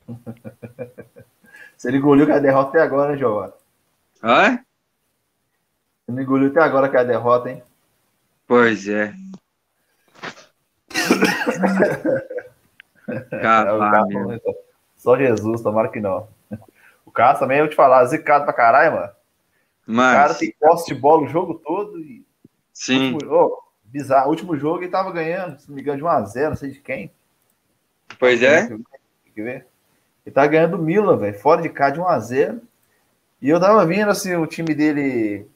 Você não engoliu que a derrota até agora, né, Giovanni? Ah, Você não engoliu até agora que a derrota, hein? pois é. É, o Cavar Cássio, mesmo. só Jesus, tomara que não. O Cássio também, eu vou te falar, zicado pra caralho, mano. O cara Mas, tem posse de bola o jogo todo e sim, bizarro. O último jogo ele tava ganhando, se não me engano, de 1-0, não sei de quem. Tava pois ganhando, é. tem que ver. Ele tá ganhando do Milan, velho, fora de casa de 1-0. E eu tava vendo assim, o time dele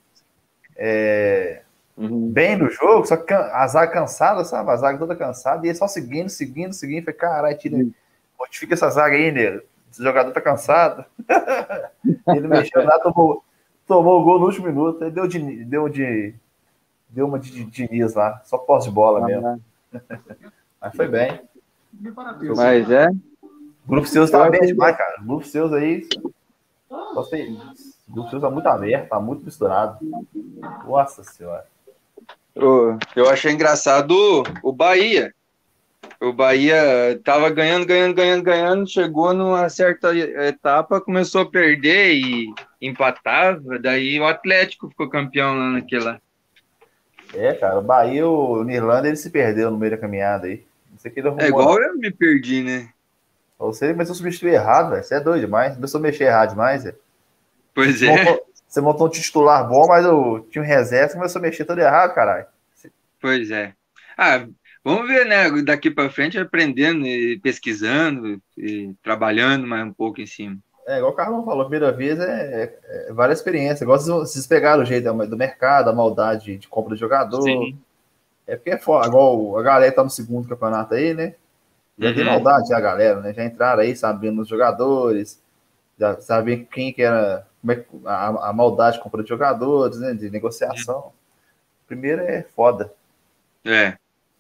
Uhum. bem no jogo, só que a zaga cansada, sabe? A zaga toda cansada, e ele só seguindo, seguindo, seguindo. Falei, caralho, tira, modifica essa zaga aí, nego. Esse jogador tá cansado. E ele mexeu lá, tomou o gol no último minuto. Aí deu uma de Diniz lá, só posse de bola mesmo. Ah, Mas foi bem. mas é, O grupo seus eu tá bem achei. demais, cara. O grupo seus aí, gostei. O grupo seus tá muito aberto, tá muito misturado. Nossa senhora. Eu achei engraçado o Bahia. O Bahia tava ganhando, ganhando, ganhando, ganhando, chegou numa certa etapa, começou a perder e empatava, daí o Atlético ficou campeão lá naquela. É, cara, o Bahia, o Nirlanda, ele se perdeu no meio da caminhada aí. Não sei o que ele É arrumou, igual não. eu me perdi, né? Você começou a substituir errado, velho. Você é doido demais. Começou a mexer errado demais, velho. Pois é, Você montou um titular bom, mas o time reserva começou a mexer todo errado, caralho. pois é. Ah, vamos ver, né? Daqui para frente aprendendo e pesquisando e trabalhando mais um pouco em cima. É, igual o Carlão falou, a primeira vez é várias experiências. Igual vocês pegaram o jeito do mercado, a maldade de compra de jogador. Sim. É porque é foda. Igual a galera que tá no segundo campeonato aí, né? Já tem Uhum. maldade, já, a galera, né? Já entraram aí sabendo os jogadores, já sabem quem que era, como é que a maldade de compra de jogadores, né? De negociação. Primeiro é foda. É,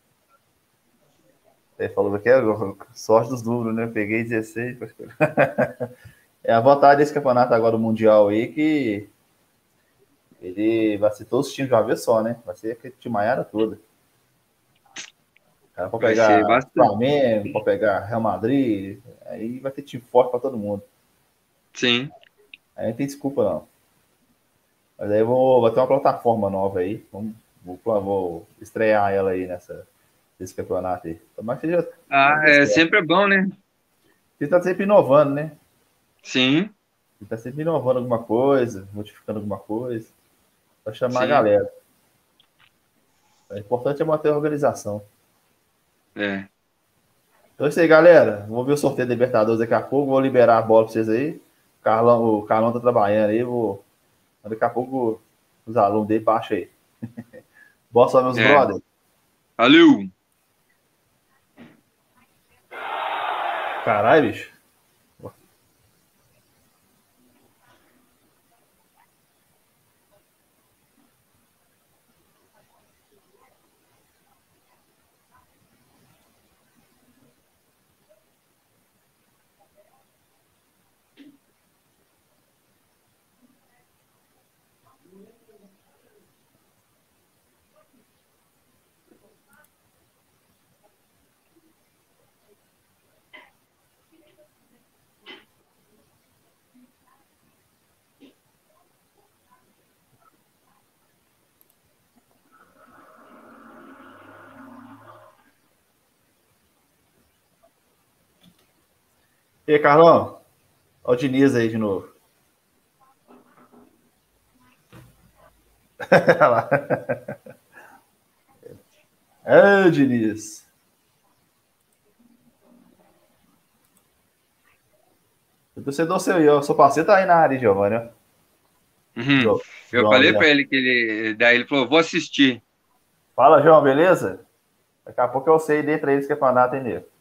Ele falou que é sorte dos números, né? Eu peguei 16. É a vontade desse campeonato agora, o Mundial aí, que ele vai ser todos os times de uma vez só, né? Vai ser aquele timaiada toda. O cara pode vai ser pegar bastante. Flamengo, pode pegar Real Madrid, aí vai ter time forte para todo mundo. Sim. Aí não tem desculpa, não. Mas aí vai ter uma plataforma nova aí. Vou estrear ela aí nesse campeonato aí. Tomara que seja, Ah, dê é certo. sempre é bom, né? Ele tá sempre inovando, né? Sim, Ele tá sempre inovando alguma coisa, modificando alguma coisa, para chamar a sim. galera. O importante é manter a organização. É. Então é isso aí, galera. Vou ver o sorteio da Libertadores daqui a pouco. Vou liberar a bola para vocês aí. O Carlão tá trabalhando aí. Daqui a pouco os alunos dele baixam aí. Boa sorte, meus É. brothers. Valeu! Caralho, bicho. E aí, Carlão? Olha o Diniz aí de novo. Olha lá. É, Diniz. O torcedor seu aí, ó. Seu parceiro tá aí na área, Giovanni, ó. Uhum. Eu João falei ali, ó. pra ele que ele. Daí ele falou: vou assistir. Fala, João, beleza? Daqui a pouco eu sei de três campeonato, hein, nego?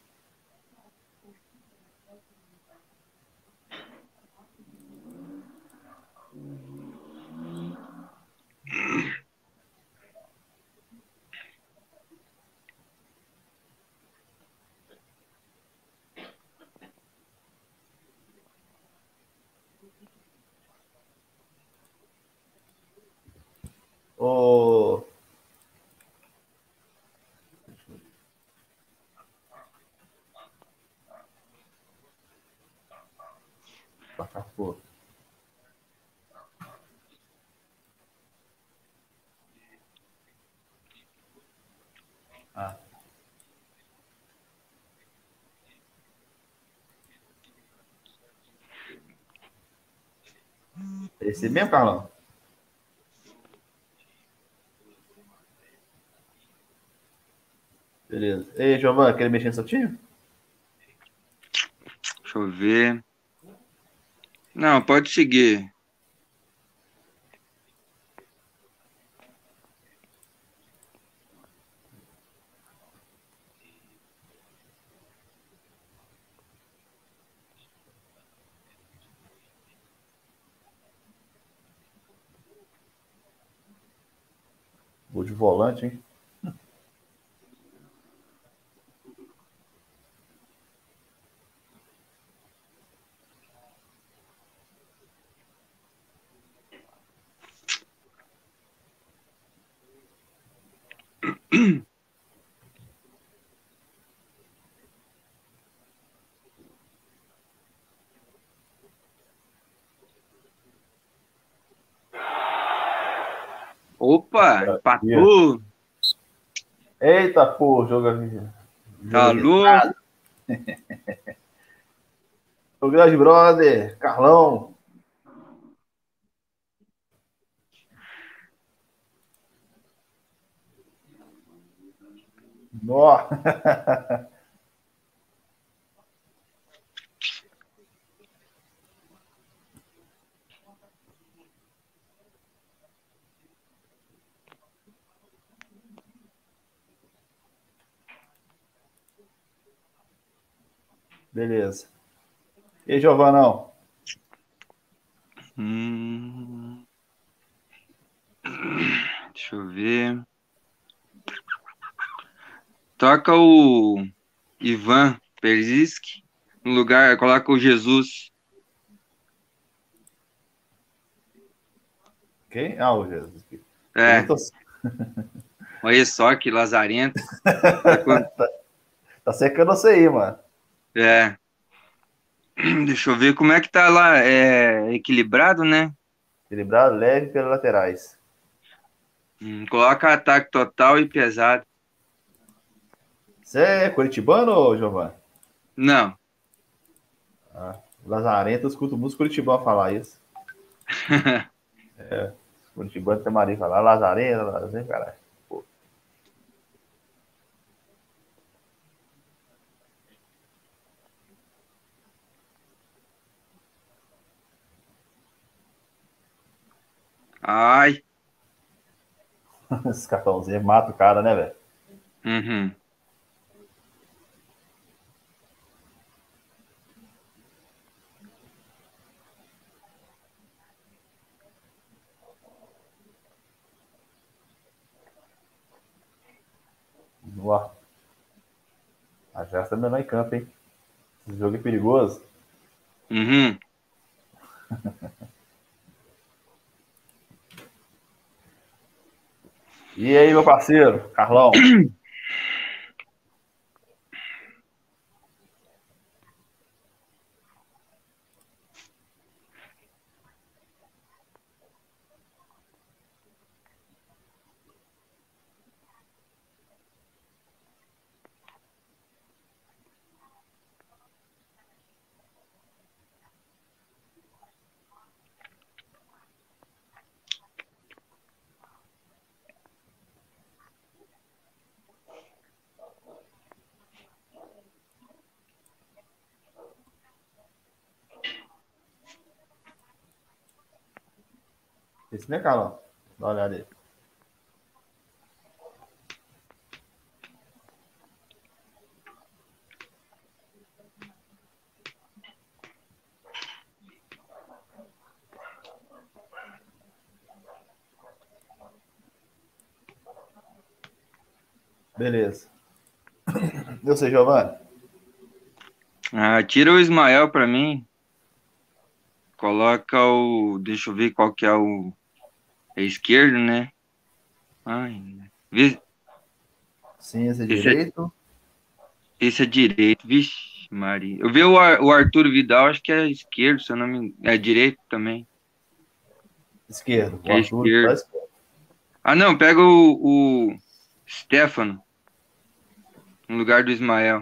Ô, Botafogo. Ah. Esse mesmo, Carlão? Beleza. Ei, Giovanni, quer mexer no seu time? Deixa eu ver. Não, pode seguir. Vou de volante, hein? Opa, empatou. Eita, pô, jogo Alô? agitado. O grande brother, Carlão. Nó. Beleza. E aí, Giovanão? Deixa eu ver. Toca o Ivan Perisic no lugar, coloca o Jesus. Quem? Ah, o Jesus. É, olha só que lazarento. Tá secando você aí, mano. É, deixa eu ver como é que tá lá. É equilibrado, né? Equilibrado, leve pelas laterais. Coloca ataque total e pesado. Você é curitibano, Giovanni? Não. Ah, Lazarento, eu escuto música curitibano falar isso. Curitibano tem Maria falar Lazarento, Lazarento, caralho. Pô. Ai. Esse cartãozinho mata o cara, né, velho? Uhum. Ó, a Jasta também vai em campo, hein? Esse jogo é perigoso. Uhum. E aí, meu parceiro, Carlão? Esse, né, Carlão? Dá uma olhada aí. Beleza. Eu sei, Giovanni. Ah, tira o Ismael pra mim. Coloca o. Deixa eu ver qual que é o. É esquerdo, né? Ai, vê- Sim, esse é esse é, direito. esse é direito. Vixe. Maria. Eu vi o Arthur Vidal, acho que é esquerdo, se eu não me engano. É direito também. Esquerdo. Que é esquerdo. Ah, não, pega o Stefano no lugar do Ismael.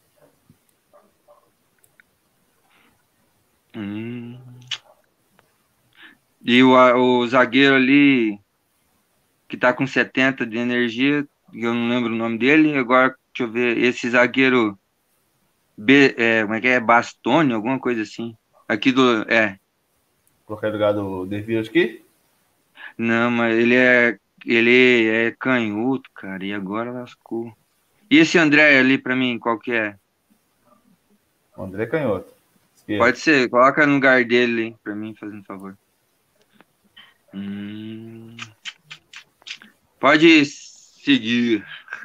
E o zagueiro ali, que tá com 70 de energia, eu não lembro o nome dele. Agora, deixa eu ver, esse zagueiro, como é que é? Bastoni, alguma coisa assim. Aqui do. Colocar no lugar do Deville aqui? Não, mas ele é canhoto, cara, e agora lascou. E esse André ali, pra mim, qual que é? O André Canhoto. Esquerdo. Pode ser, coloca no lugar dele pra mim, fazendo favor. Pode seguir.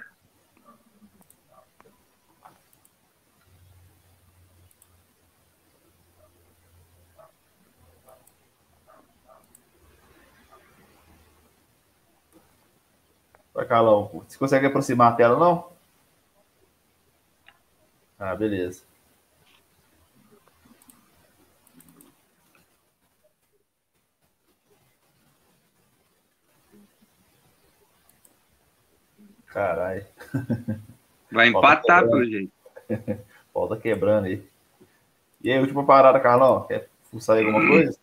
Vai, Carlão. Você consegue aproximar a tela, não? Ah, beleza. Caralho. Vai empatar, pelo jeito. Volta quebrando aí. E aí, última parada, Carlão. Quer fuçar aí alguma coisa?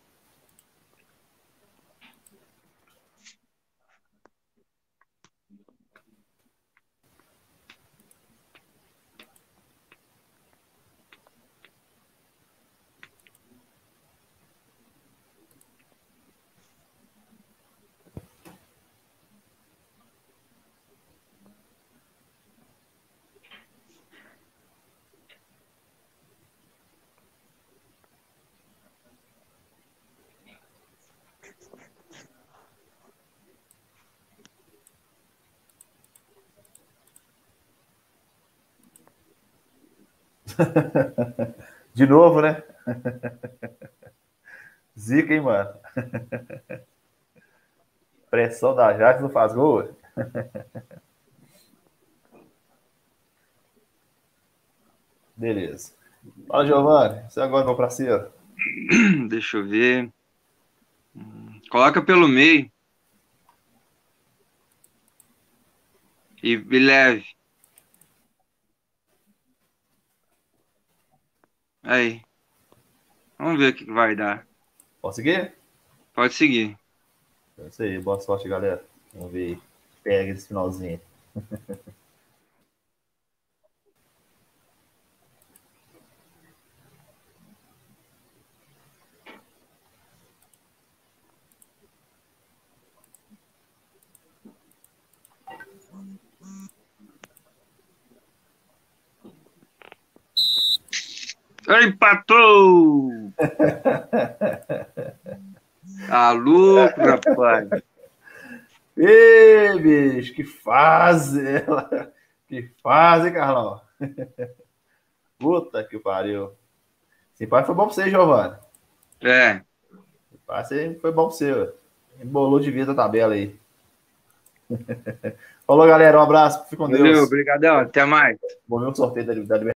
De novo, né? Zica, hein, mano? Pressão da Jax não faz gol. Beleza. Fala, Giovanni. Você agora vai pra cima. Deixa eu ver. Coloca pelo meio. E leve. Aí. Vamos ver o que vai dar. Posso seguir? Pode seguir. É isso aí. Boa sorte, galera. Vamos ver. Pega esse finalzinho. Empatou! Tá louco, rapaz. Ê, bicho, que fase! Que fase, hein, Carlão? Puta que pariu. Esse pai foi bom pra você, Giovanni. É. Esse pai foi bom pra você. Embolou de vida a tabela aí. Falou, galera. Um abraço. Fique com Valeu, Deus. obrigadão. Até mais. Vou ver o sorteio da Libertadores.